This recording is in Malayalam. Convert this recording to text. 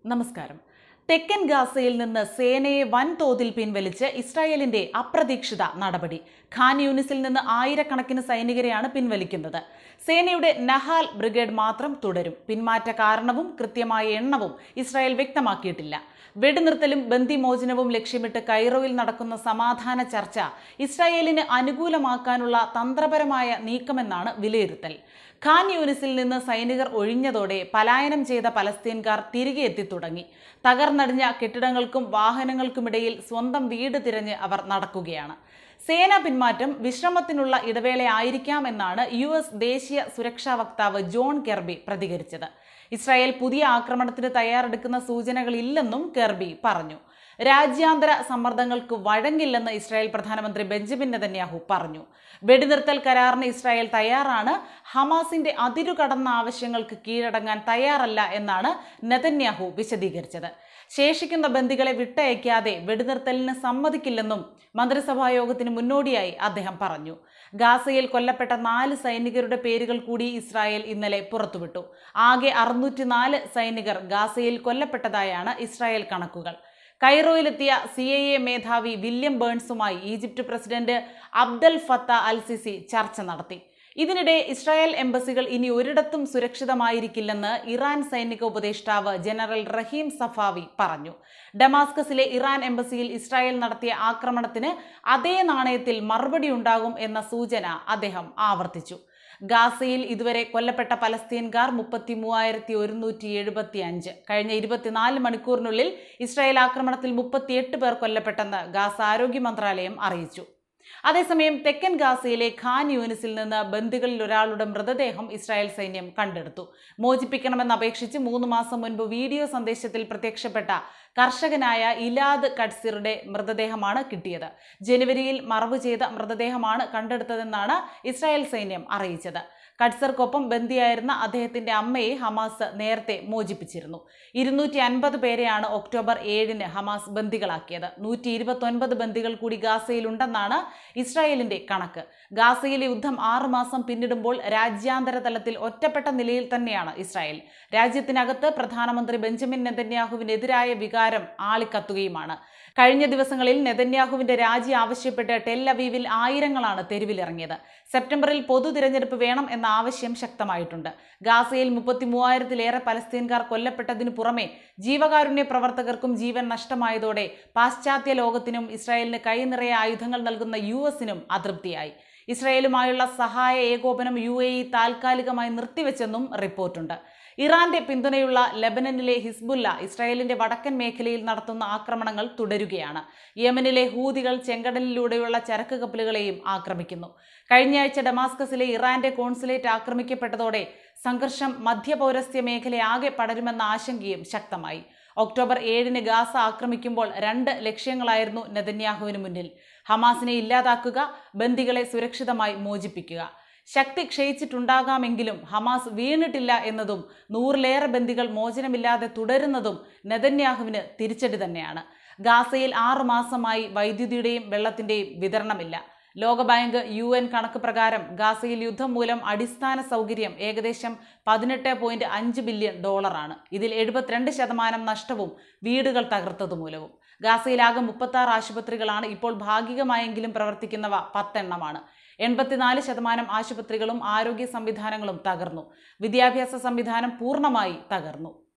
നമസ്കാരം. തെക്കൻ ഗാസയിൽ നിന്ന് സേനയെ വൻതോതിൽ പിൻവലിച്ച് ഇസ്രായേലിന്റെ അപ്രതീക്ഷിത നടപടി. ഖാൻ യൂനിസിൽ നിന്ന് ആയിരക്കണക്കിന് സൈനികരെയാണ് പിൻവലിക്കുന്നത്. സേനയുടെ നഹാൽ ബ്രിഗേഡ് മാത്രം തുടരും. പിന്മാറ്റ കാരണവും കൃത്യമായ എണ്ണവും ഇസ്രായേൽ വ്യക്തമാക്കിയിട്ടില്ല. വെടിനിർത്തലും ബന്ദിമോചനവും ലക്ഷ്യമിട്ട് കൈറോയിൽ നടക്കുന്ന സമാധാന ചർച്ച ഇസ്രായേലിന് അനുകൂലമാക്കാനുള്ള തന്ത്രപരമായ നീക്കമെന്നാണ് വിലയിരുത്തൽ. ഖാൻ യൂനിസിൽ നിന്ന് സൈനികർ ഒഴിഞ്ഞതോടെ പലായനം ചെയ്ത പലസ്തീൻകാർ തിരികെ എത്തിത്തുടങ്ങി. തകർന്നടിഞ്ഞ കെട്ടിടങ്ങൾക്കും വാഹനങ്ങൾക്കുമിടയിൽ സ്വന്തം വീട് തിരഞ്ഞ് അവർ നടക്കുകയാണ്. സേനാ പിന്മാറ്റം വിശ്രമത്തിനുള്ള ഇടവേളയായിരിക്കാം എന്നാണ് US ദേശീയ സുരക്ഷാ വക്താവ് ജോൺ കെർബി പ്രതികരിച്ചത്. ഇസ്രായേൽ പുതിയ ആക്രമണത്തിന് തയ്യാറെടുക്കുന്ന സൂചനകളില്ലെന്നും കെർബി പറഞ്ഞു. രാജ്യാന്തര സമ്മർദ്ദങ്ങൾക്ക് വഴങ്ങില്ലെന്ന് ഇസ്രായേൽ പ്രധാനമന്ത്രി ബെഞ്ചമിൻ നെതന്യാഹു പറഞ്ഞു. വെടിനിർത്തൽ കരാറിന് ഇസ്രായേൽ തയ്യാറാണ്, ഹമാസിന്റെ അതിരുകടന്ന ആവശ്യങ്ങൾക്ക് കീഴടങ്ങാൻ തയ്യാറല്ല എന്നാണ് നെതന്യാഹു വിശദീകരിച്ചത്. ശേഷിക്കുന്ന ബന്ദികളെ വിട്ടയക്കാതെ വെടിനിർത്തലിന് സമ്മതിക്കില്ലെന്നും മന്ത്രിസഭാ യോഗത്തിന് മുന്നോടിയായി അദ്ദേഹം പറഞ്ഞു. ഗാസയിൽ കൊല്ലപ്പെട്ട 4 സൈനികരുടെ പേരുകൾ കൂടി ഇസ്രായേൽ ഇന്നലെ പുറത്തുവിട്ടു. ആകെ 604 സൈനികർ ഗാസയിൽ കൊല്ലപ്പെട്ടതായാണ് ഇസ്രായേൽ കണക്കുകൾ. കൈറോയിലെത്തിയ CIA മേധാവി വില്യം ബേൺസുമായി Egypt president Abdel Fattah al Sisi ചർച്ച നടത്തി. ഇതിനിടെ ഇസ്രായേൽ എംബസികൾ ഇനി ഒരിടത്തും സുരക്ഷിതമായിരിക്കില്ലെന്ന് ഇറാൻ സൈനിക ഉപദേഷ്ടാവ് ജനറൽ റഹീം സഫാവി പറഞ്ഞു. ഡമാസ്കസിലെ ഇറാൻ എംബസിയിൽ ഇസ്രായേൽ നടത്തിയ ആക്രമണത്തിന് അതേ നാണയത്തിൽ മറുപടി ഉണ്ടാകും എന്ന സൂചന അദ്ദേഹം ആവർത്തിച്ചു. ഗാസയിൽ ഇതുവരെ കൊല്ലപ്പെട്ട പലസ്തീൻകാർ 33,175. കഴിഞ്ഞ 24 മണിക്കൂറിനുള്ളിൽ ഇസ്രായേൽ ആക്രമണത്തിൽ 38 പേർ കൊല്ലപ്പെട്ടെന്ന് ഗാസ ആരോഗ്യ മന്ത്രാലയം അറിയിച്ചു. അതേസമയം തെക്കൻ ഗാസയിലെ ഖാൻ യൂനിസിൽ നിന്ന് ബന്ദികളിൽ ഒരാളുടെ മൃതദേഹം ഇസ്രായേൽ സൈന്യം കണ്ടെടുത്തു. മോചിപ്പിക്കണമെന്ന് അപേക്ഷിച്ച് 3 മാസം മുൻപ് വീഡിയോ സന്ദേശത്തിൽ പ്രത്യക്ഷപ്പെട്ട കർഷകനായ ഇലാദ് കട്സിറുടെ മൃതദേഹമാണ് കിട്ടിയത്. ജനുവരിയിൽ മറവ് ചെയ്ത മൃതദേഹമാണ് കണ്ടെടുത്തതെന്നാണ് ഇസ്രായേൽ സൈന്യം അറിയിച്ചത്. കട്സർക്കൊപ്പം ബന്ദിയായിരുന്ന അദ്ദേഹത്തിന്റെ അമ്മയെ ഹമാസ് നേരത്തെ മോചിപ്പിച്ചിരുന്നു. 250 പേരെയാണ് ഒക്ടോബർ 7-ന് ഹമാസ് ബന്ദികളാക്കിയത്. 129 ബന്ദികൾ കൂടി ഗാസയിലുണ്ടെന്നാണ് ഇസ്രായേലിന്റെ കണക്ക്. ഗാസയിലെ യുദ്ധം 6 മാസം പിന്നിടുമ്പോൾ രാജ്യാന്തര തലത്തിൽ ഒറ്റപ്പെട്ട നിലയിൽ തന്നെയാണ് ഇസ്രായേൽ. രാജ്യത്തിനകത്ത് പ്രധാനമന്ത്രി ബെഞ്ചമിൻ നെതന്യാഹുവിനെതിരായ വികാരം ആളിക്കത്തുകയുമാണ്. കഴിഞ്ഞ ദിവസങ്ങളിൽ നെതന്യാഹുവിന്റെ രാജി ആവശ്യപ്പെട്ട് ടെൽ അവീവിൽ ആയിരങ്ങളാണ് തെരുവിലിറങ്ങിയത്. സെപ്റ്റംബറിൽ പൊതു തിരഞ്ഞെടുപ്പ് വേണം എന്ന ആവശ്യം ശക്തമായിട്ടുണ്ട്. ഗാസയിൽ 33,000-ലേറെ പലസ്തീൻകാർ കൊല്ലപ്പെട്ടതിനു പുറമെ ജീവകാരുണ്യ പ്രവർത്തകർക്കും ജീവൻ നഷ്ടമായതോടെ പാശ്ചാത്യ ലോകത്തിനും ഇസ്രായേലിന് കൈനിറയെ ആയുധങ്ങൾ നൽകുന്ന US-നും അതൃപ്തിയായി. ഇസ്രായേലുമായുള്ള സഹായ ഏകോപനം UAE താൽക്കാലികമായി നിർത്തിവെച്ചെന്നും റിപ്പോർട്ടുണ്ട്. ഇറാന്റെ പിന്തുണയുള്ള ലെബനനിലെ ഹിസ്ബുല്ല ഇസ്രായേലിന്റെ വടക്കൻ മേഖലയിൽ നടത്തുന്ന ആക്രമണങ്ങൾ തുടരുകയാണ്. യമനിലെ ഹൂതികൾ ചെങ്കടലിലൂടെയുള്ള ചരക്ക് കപ്പലുകളെയും ആക്രമിക്കുന്നു. കഴിഞ്ഞയാഴ്ച ഡമാസ്കസിലെ ഇറാന്റെ കോൺസുലേറ്റ് ആക്രമിക്കപ്പെട്ടതോടെ സംഘർഷം മധ്യപൗരസ്ത്യ മേഖലയാകെ പടരുമെന്ന ആശങ്കയും ശക്തമായി. ഒക്ടോബർ 7-ന് ഗാസ ആക്രമിക്കുമ്പോൾ 2 ലക്ഷ്യങ്ങളായിരുന്നു നെതന്യാഹുവിന് മുന്നിൽ. ഹമാസിനെ ഇല്ലാതാക്കുക, ബന്ദികളെ സുരക്ഷിതമായി മോചിപ്പിക്കുക. ശക്തി ക്ഷയിച്ചിട്ടുണ്ടാകാമെങ്കിലും ഹമാസ് വീണിട്ടില്ല എന്നതും 100-ലേറെ ബന്ദികൾ മോചനമില്ലാതെ തുടരുന്നതും നെതന്യാഹുവിന് തിരിച്ചടി തന്നെയാണ്. ഗാസയിൽ 6 മാസമായി വൈദ്യുതിയുടെയും വെള്ളത്തിന്റെയും വിതരണമില്ല. ലോകബാങ്ക് UN കണക്ക് പ്രകാരം ഗാസയിൽ യുദ്ധം മൂലം അടിസ്ഥാന സൗകര്യം ഏകദേശം $18.5 ബില്യൺ. ഇതിൽ 72% നഷ്ടവും വീടുകൾ തകർത്തതുമൂലവും. ഗാസയിലാകെ 36 ആശുപത്രികളാണ്. ഇപ്പോൾ ഭാഗികമായെങ്കിലും പ്രവർത്തിക്കുന്നവ 10 എണ്ണമാണ്. 84% ആശുപത്രികളും ആരോഗ്യ സംവിധാനങ്ങളും തകർന്നു. വിദ്യാഭ്യാസ സംവിധാനം പൂർണ്ണമായി തകർന്നു.